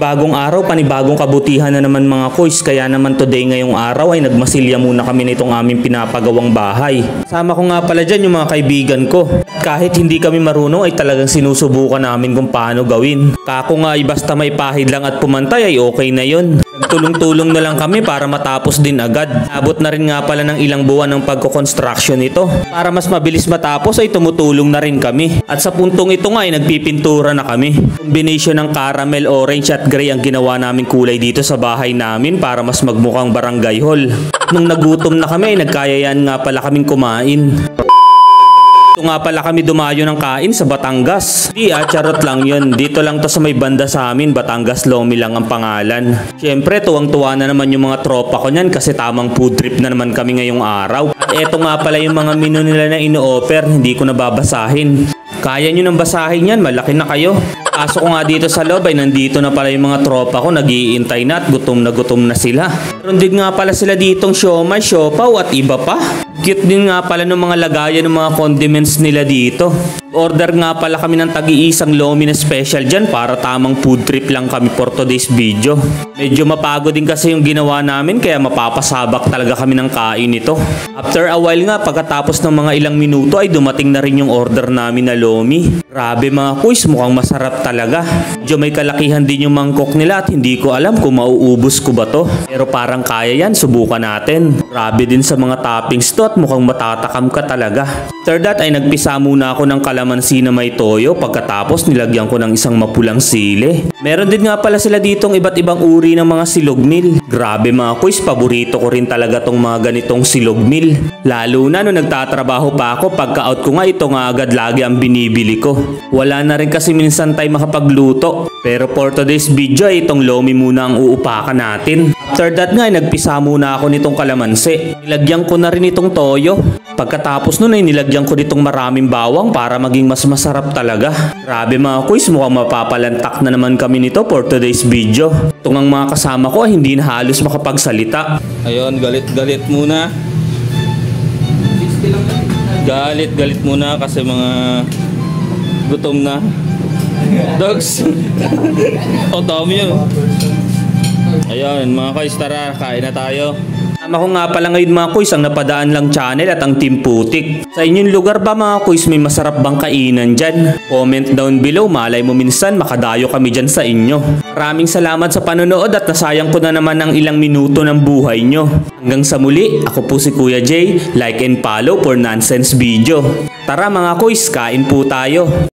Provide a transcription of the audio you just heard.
panibagong araw, panibagong kabutihan na naman mga koys. Kaya naman today ngayong araw ay nagmasilya muna kami nitong aming pinapagawang bahay. Sama ko nga pala dyan yung mga kaibigan ko. Kahit hindi kami marunong ay talagang sinusubukan namin kung paano gawin. Kako nga ay basta may pahid lang at pumantay ay okay na yun. Nagtulong-tulong na lang kami para matapos din agad. Abot na rin nga pala ng ilang buwan ng pagko-construction nito. Para mas mabilis matapos ay tumutulong na rin kami. At sa puntong ito nga ay nagpipintura na kami. Combination ng caramel, orange at gray ang ginawa namin kulay dito sa bahay namin para mas magmukhang barangay hall. Nung nagutom na kami, nagkayayaan nga pala kaming kumain. Ito nga pala kami dumayo ng kain sa Batangas. Charot lang yun. Dito lang to sa may banda sa amin, Batangas Lomi lang ang pangalan. Siyempre, tuwang-tuwa na naman yung mga tropa ko niyan kasi tamang food trip na naman kami ngayong araw. At eto nga pala yung mga menu nila na ino-offer, hindi ko na babasahin. Kaya nyo nang basahin yan, malaki na kayo. Pasok ko nga dito sa loob ay nandito na pala yung mga tropa ko, nag-iintay na at gutom na sila. Meron din nga pala sila ditong siomay, siopaw at iba pa. Cute din nga pala ng mga lagayan ng mga condiments nila dito. Order nga pala kami ng tagi-isang lomi na special dyan para tamang food trip lang kami for today's video. Medyo mapagod din kasi yung ginawa namin kaya mapapasabak talaga kami ng kain nito. After a while nga, pagkatapos ng mga ilang minuto ay dumating na rin yung order namin na lomi. Grabe mga kuys, mukhang masarap talaga. Medyo may kalakihan din yung mangkok nila at hindi ko alam kung mauubos ko ba to. Pero parang kaya yan, subukan natin. Grabe din sa mga toppings to at mukhang matatakam ka talaga. After that ay nagpisa muna ako ng kalamansi na may toyo, pagkatapos nilagyan ko ng isang mapulang sili. Meron din nga pala sila ditong iba't ibang uri ng mga silog meal. Grabe mga kuys, paborito ko rin talaga tong mga ganitong silog meal. Lalo na nung nagtatrabaho pa ako, pagka-out ko nga ito nga agad lagi ang binibili ko. Wala na rin kasi minsan tayo makapagluto. Pero for today's video ay itong lomi muna ang uupakan natin. After that nga ay nagpisa muna ako nitong kalamansi. Nilagyan ko na rin itong toyo. Pagkatapos nun ay nilagyan ko ditong maraming bawang para maging mas masarap talaga. Grabe mga kuys, mukhang mapapalantak na naman kami nito for today's video. Itong ang mga kasama ko ay hindi na halos makapagsalita. Ayun, galit muna. Galit muna kasi mga gutom na. Dogs. O dami yun. Ayun mga kuys, tara, kain na tayo. Ako nga pala ngayon mga kuys ang Napadaan Lang Channel at ang Team Putik. Sa inyong lugar ba mga kuys may masarap bang kainan dyan? Comment down below, malay mo minsan makadayo kami dyan sa inyo. Maraming salamat sa panonood at nasayang ko na naman ng ilang minuto ng buhay nyo. Hanggang sa muli, ako po si Kuya Jay, like and follow for nonsense video. Tara mga kuys, kain po tayo.